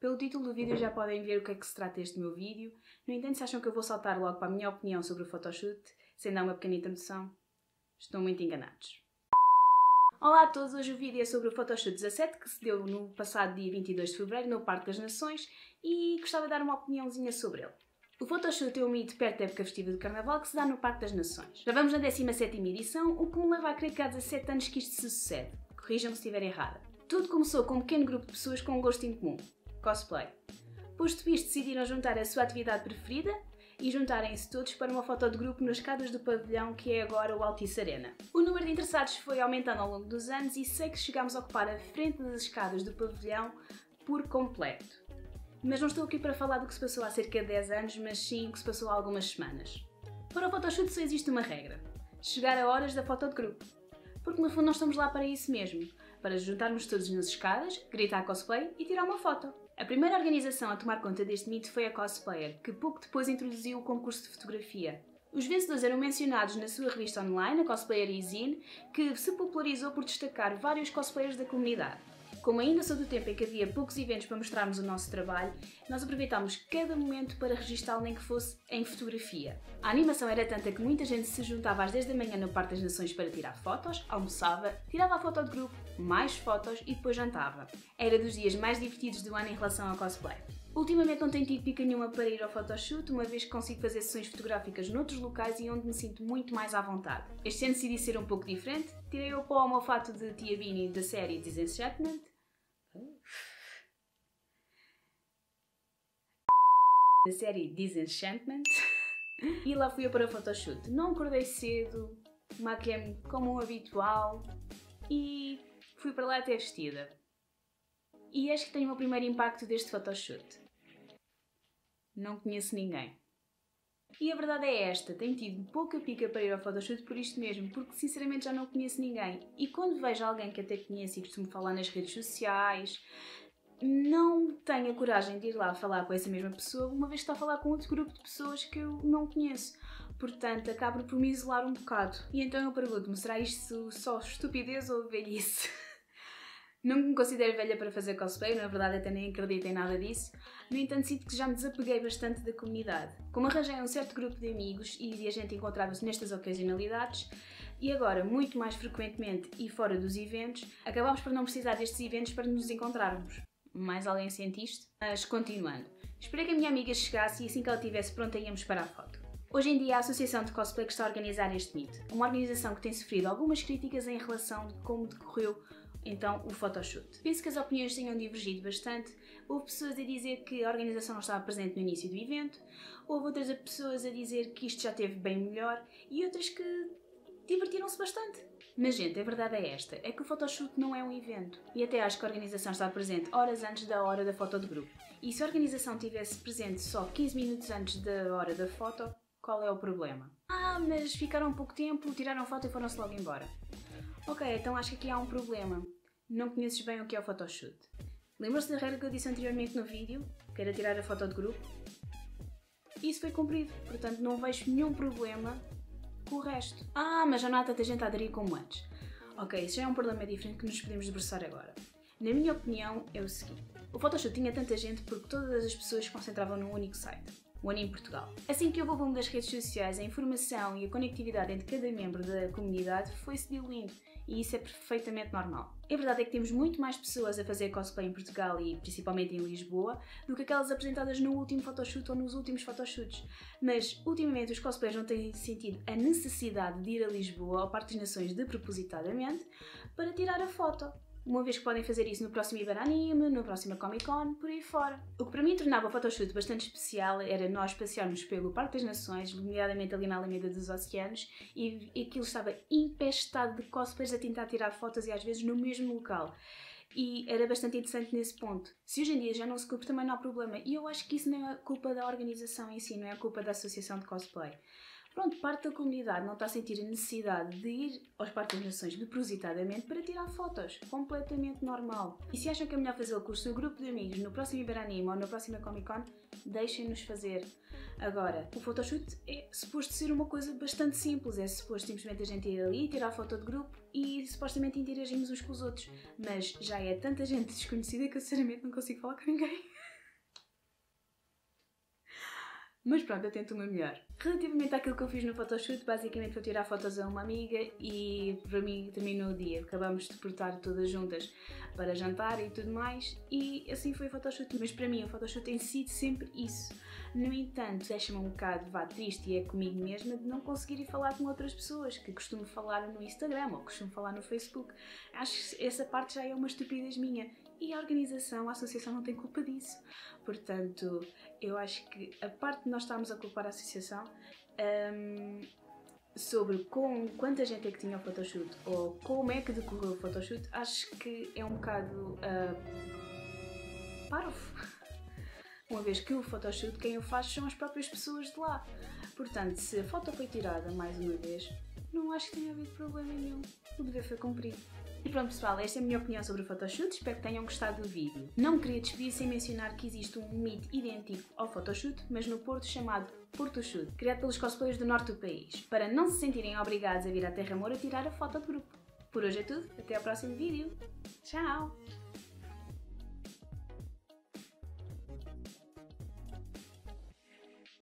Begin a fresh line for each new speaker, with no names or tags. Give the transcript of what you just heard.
Pelo título do vídeo já podem ver o que é que se trata este meu vídeo. No entanto, se acham que eu vou saltar logo para a minha opinião sobre o photoshoot, sem dar uma pequena introdução, estão muito enganados. Olá a todos, hoje o vídeo é sobre o photoshoot 17 que se deu no passado dia 22 de fevereiro no Parque das Nações e gostava de dar uma opiniãozinha sobre ele. O photoshoot é um mito perto da época festiva do Carnaval que se dá no Parque das Nações. Já vamos na 17ª edição, o que me leva a crer que há 17 anos que isto se sucede. Corrijam-me se estiver errada. Tudo começou com um pequeno grupo de pessoas com um gosto em comum: cosplay. Posto isto, decidiram juntar a sua atividade preferida e juntarem-se todos para uma foto de grupo nas escadas do pavilhão que é agora o Altice Arena. O número de interessados foi aumentando ao longo dos anos e sei que chegámos a ocupar a frente das escadas do pavilhão por completo. Mas não estou aqui para falar do que se passou há cerca de 10 anos, mas sim o que se passou há algumas semanas. Para o photoshoot só existe uma regra: chegar a horas da foto de grupo. Porque no fundo nós estamos lá para isso mesmo, para juntarmos todos nas escadas, gritar cosplay e tirar uma foto. A primeira organização a tomar conta deste mito foi a Cosplayer, que pouco depois introduziu o concurso de fotografia. Os vencedores eram mencionados na sua revista online, a Cosplayer e-Zine, que se popularizou por destacar vários cosplayers da comunidade. Como ainda sou do tempo em que havia poucos eventos para mostrarmos o nosso trabalho, nós aproveitámos cada momento para registá-lo nem que fosse em fotografia. A animação era tanta que muita gente se juntava às 10 da manhã no Parque das Nações para tirar fotos, almoçava, tirava a foto de grupo, mais fotos e depois jantava. Era dos dias mais divertidos do ano em relação ao cosplay. Ultimamente não tenho tido pica nenhuma para ir ao photoshoot, uma vez que consigo fazer sessões fotográficas noutros locais e onde me sinto muito mais à vontade. Este ano decidi ser um pouco diferente, tirei o pó ao meu fato de Tia Beanie da série Disenchantment, e lá fui eu para o photoshoot. Não acordei cedo, maquilhei-me como um habitual e fui para lá até vestida. E acho que tenho o meu primeiro impacto deste photoshoot: não conheço ninguém. E a verdade é esta, tenho tido pouca pica para ir ao photoshoot por isto mesmo, porque sinceramente já não conheço ninguém. E quando vejo alguém que até conheço e costumo falar nas redes sociais, não tenho a coragem de ir lá falar com essa mesma pessoa, uma vez que está a falar com outro grupo de pessoas que eu não conheço. Portanto, acabo por me isolar um bocado. E então eu pergunto-me, será isto só estupidez ou velhice? Não me considero velha para fazer cosplay, na verdade até nem acredito em nada disso. No entanto, sinto que já me desapeguei bastante da comunidade. Como arranjei um certo grupo de amigos e a gente encontrava-se nestas ocasionalidades, e agora, muito mais frequentemente e fora dos eventos, acabámos por não precisar destes eventos para nos encontrarmos. Mais alguém sente isto? Mas continuando. Esperei que a minha amiga chegasse e assim que ela estivesse pronta íamos para a foto. Hoje em dia a Associação de Cosplay que está a organizar este mito. Uma organização que tem sofrido algumas críticas em relação a como decorreu então o photoshoot. Penso que as opiniões tenham divergido bastante. Houve pessoas a dizer que a organização não estava presente no início do evento, houve outras pessoas a dizer que isto já esteve bem melhor e outras que divertiram-se bastante. Mas gente, a verdade é esta, é que o photoshoot não é um evento. E até acho que a organização está presente horas antes da hora da foto de grupo. E se a organização estivesse presente só 15 minutos antes da hora da foto, qual é o problema? Ah, mas ficaram um pouco tempo, tiraram foto e foram-se logo embora. Ok, então acho que aqui há um problema. Não conheces bem o que é o photoshoot. Lembram-se da regra que eu disse anteriormente no vídeo, que era tirar a foto de grupo? Isso foi cumprido, portanto não vejo nenhum problema com o resto. Ah, mas já não há tanta gente a aderir como antes. Ok, isso já é um problema diferente que nos podemos debruçar agora. Na minha opinião é o seguinte: o photoshoot tinha tanta gente porque todas as pessoas se concentravam num único site, o One em Portugal. Assim que houve o boom das redes sociais, a informação e a conectividade entre cada membro da comunidade foi-se diluindo. E isso é perfeitamente normal. A verdade é que temos muito mais pessoas a fazer cosplay em Portugal e principalmente em Lisboa do que aquelas apresentadas no último photoshoot ou nos últimos photoshoots. Mas ultimamente os cosplayers não têm sentido a necessidade de ir a Lisboa ao Parque das Nações de propositadamente para tirar a foto. Uma vez que podem fazer isso no próximo Iberanime, no próximo Comic Con, por aí fora. O que para mim tornava o photoshoot bastante especial era nós passearmos pelo Parque das Nações, nomeadamente ali na Alameda dos Oceanos, e aquilo estava empestado de cosplayers a tentar tirar fotos e às vezes no mesmo local. E era bastante interessante nesse ponto. Se hoje em dia já não se cumpre, também não há problema. E eu acho que isso não é culpa da organização em si, não é culpa da Associação de Cosplay. Pronto, parte da comunidade não está a sentir a necessidade de ir aos Parques das Nações propositadamente para tirar fotos. Completamente normal. E se acham que é melhor fazê-lo com o seu grupo de amigos no próximo Iberanime ou na próxima Comic Con, deixem-nos fazer. Agora, o photoshoot é suposto ser uma coisa bastante simples. É suposto simplesmente a gente ir ali, tirar foto de grupo e supostamente interagimos uns com os outros. Mas já é tanta gente desconhecida que eu sinceramente não consigo falar com ninguém. Mas pronto, eu tento o meu melhor. Relativamente àquilo que eu fiz no photoshoot, basicamente foi tirar fotos a uma amiga e para mim terminou o dia. Acabamos de portar todas juntas para jantar e tudo mais e assim foi o photoshoot. Mas para mim o photoshoot tem sido sempre isso. No entanto, deixa-me um bocado triste e é comigo mesma de não conseguir ir falar com outras pessoas que costumo falar no Instagram ou costumo falar no Facebook. Acho que essa parte já é uma estupidez minha. E a organização, a associação não tem culpa disso. Portanto, eu acho que a parte de nós estarmos a culpar a associação sobre quanta gente é que tinha o photoshoot ou como é que decorreu o photoshoot, acho que é um bocado parvo. Uma vez que o photoshoot, quem o faz são as próprias pessoas de lá. Portanto, se a foto foi tirada mais uma vez, não acho que tenha havido problema nenhum. O dever foi cumprido. E pronto pessoal, esta é a minha opinião sobre o photoshoot, espero que tenham gostado do vídeo. Não me queria despedir sem mencionar que existe um meet idêntico ao photoshoot, mas no Porto chamado Portoshoot, criado pelos cosplayers do norte do país, para não se sentirem obrigados a vir à Terra Moura tirar a foto de grupo. Por hoje é tudo, até ao próximo vídeo. Tchau!